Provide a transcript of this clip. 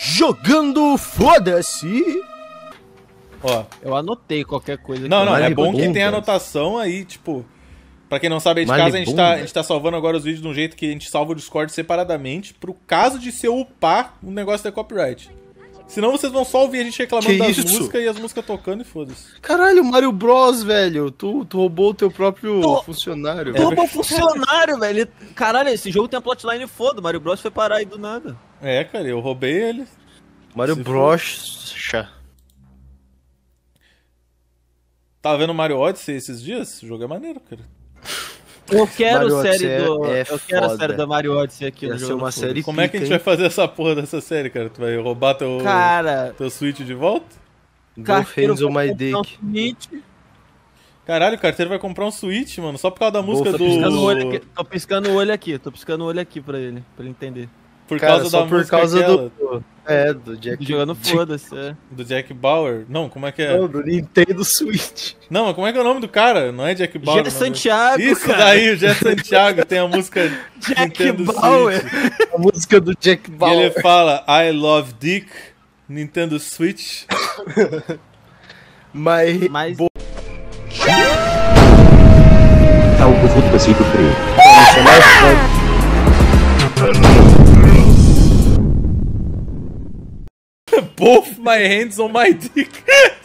Jogando foda-se. Ó, eu anotei qualquer coisa. Não, aqui. não, é bom que tem anotação aí, tipo... Pra quem não sabe aí de casa, a gente tá salvando agora os vídeos de um jeito que a gente salva o Discord separadamente, pro caso de se eu upar um negócio da copyright. Senão vocês vão só ouvir a gente reclamando das músicas e as músicas tocando e foda-se. Caralho, Mario Bros, velho. Tu roubou o teu próprio funcionário. Tu roubou funcionário, velho. Caralho, esse jogo tem a plotline foda. Mario Bros foi parar aí do nada. É, cara, eu roubei ele. Mario Bros. Tava vendo Mario Odyssey esses dias? O jogo é maneiro, cara. Eu quero Mario série Odyssey do. é eu quero a foda. série da Mario Odyssey aqui no Ia ser jogo. uma série Como é que a gente vai fazer essa porra dessa série, cara? Tu vai roubar teu Switch de volta? Both hands on my dick. Caralho, o carteiro vai comprar um Switch, mano, só por causa da música do... Tô piscando o olho aqui pra ele entender. Por causa da por música causa aquela. do Jack... Jogando foda-se, é. Do Jack Bauer. Não, como é que é? Não, do Nintendo Switch. Não, mas como é que é o nome do cara? Não é Jack Bauer. Jé Santiago, isso cara. Daí, o Jé Santiago tem a música Jack Nintendo Bauer. Switch. A música do Jack Bauer. E ele fala, I love Dick, Nintendo Switch. Mas... Algo fantástico frio. Both my hands on my dick.